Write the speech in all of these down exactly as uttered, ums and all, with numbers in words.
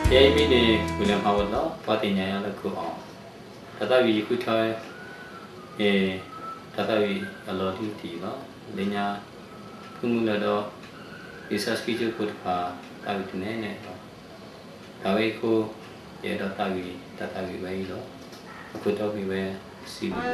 Yai mi ni William Howard lo pati nya la ku on. Tata wi ku thoi e tata wi alo ti ti lo le nya ku mu la do research ki chu ku tha ta wi ne ne lo. Ta wi ku ye do ta wi tata wi bai lo. Ku to wi we si lo.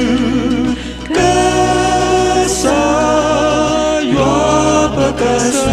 Casa